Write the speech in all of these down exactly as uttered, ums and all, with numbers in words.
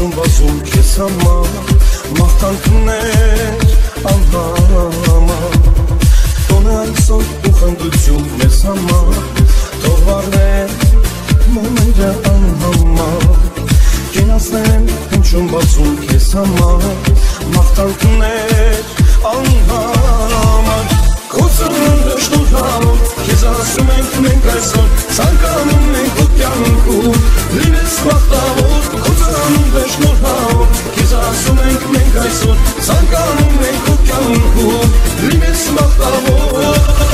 հնչում բազում քեզ համար, մաղթանքներ անհամար, տոնը այսօր ու խնդություն մեզ համար, թող վառներ մոմերը անհամար, կենացներ հնչում բազում քեզ համար, մաղթանքներ անհամար, քո ծնունդը շնորհավոր, քեզ ասում ենք մենք այսօր, ցանկանում ենք քո կյանքում լինես մաղթավոր, քո ծնունդը շնորհավոր, քեզ ասում ենք մենք այսօր, ցանկանում ենք քո կյանքում լինես մաղթավոր։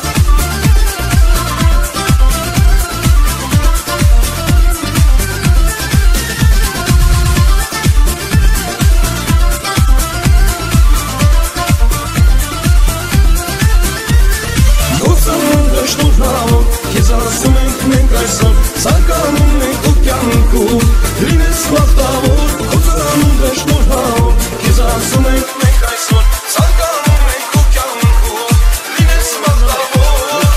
Քեզ ասում ենք մենք այսօր, ցանկանում ենք քո կյանքում լինես մաղթավոր, քո ծնունդը շնորհավոր, քեզ ասում ենք մենք այսօր, ցանկանում ենք քո կյանքում լինես մաղթավոր։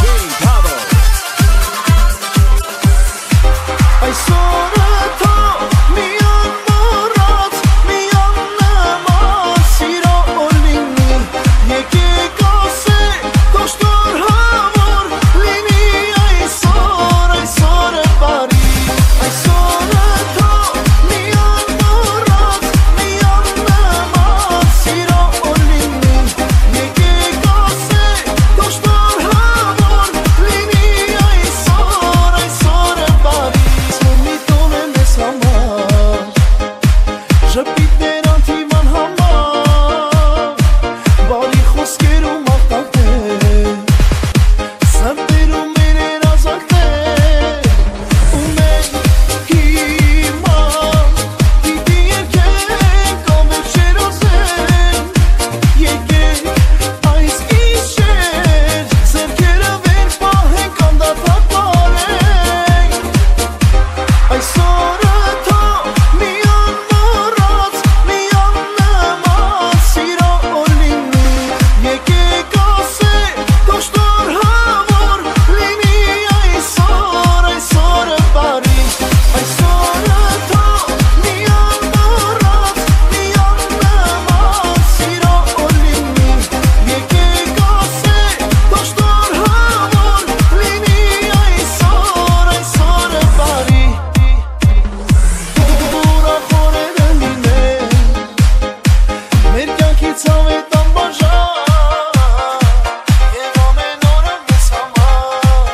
Այսօրը թող մի անմոռաց, մի աննման սիրո օր լինի, եկեք ասենք քո շնորհավոր լինի այսօր, այսօրը բարի, այսօրը թող մի անմոռաց, մի աննման սիրո օր լինի, եկեք ասենք քո շնորհավոր լինի այսօր, այսօրը բարի, մի տոն է մեզ համար, ժպիտներ անթիման համար, բարի խոսքեր ու մաղթանքներ, սրտերում մեր երազանքներ, ու մենք հիմա պիտի երգենք ամենքեր ոսենք, եկեք այս գիշեր ձեռքերը վեր պահենք, անդադար պարենք, այսօրը թող մի անմոռաց, մի աննման սիրո օր լինի, եկեք ասենք քո շնորհավոր լինի այսօր, այսօրը բարի, այսօրը թող մի անմոռաց, մի աննման սիրո օր լինի, եկեք ասենք քո շնորհավոր լինի այսօր, այսօրը բարի, ուրախ օրերը լինեն, մեր կյանքի ցավետ անբաժան, և ամեն օրը մեզ համար,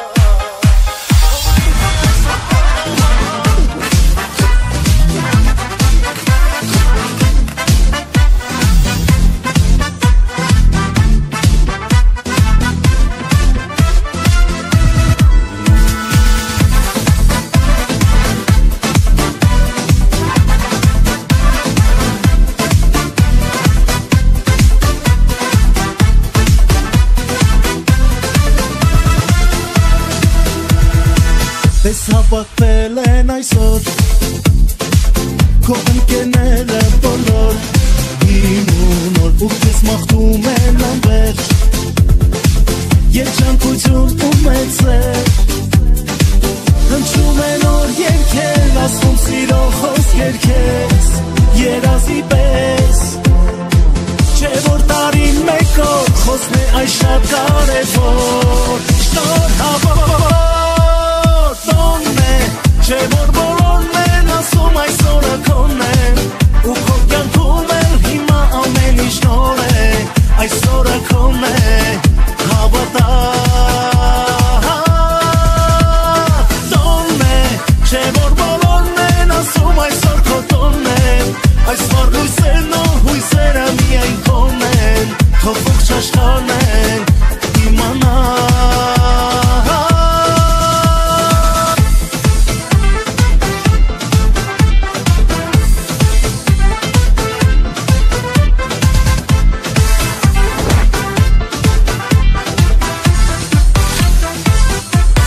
Տես հավաքվել են այսօր քո ընկերները բոլոր, հին ու նոր, ու քեզ մաղթում են անվերջ, երջանկություն ու մեծ սեր, հնչում են օր երգեր, ասում սիրո խոսքեր քեզ, երազի պես, չէ որ տարին մեկ օր խոսն է այս շատ կարևոր, շնորհավոր տոնն է, չէ որ բոլորն են ասում այսօրը քոնն է, ու քո կյանքում էլ հիմա ամեն ինչ նոր է, այսօրը քոնն է, հավատա, տոնն է, չէ որ բոլորն են ասում այսօր քո տոնն է, այսօր հույսերն ու հույսերը միայն քոնն են, քո ողջ աշխարհն են, իմանա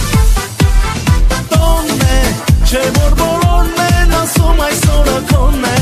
Չէ որ բոլորն են ասում այսօրը քոնն է,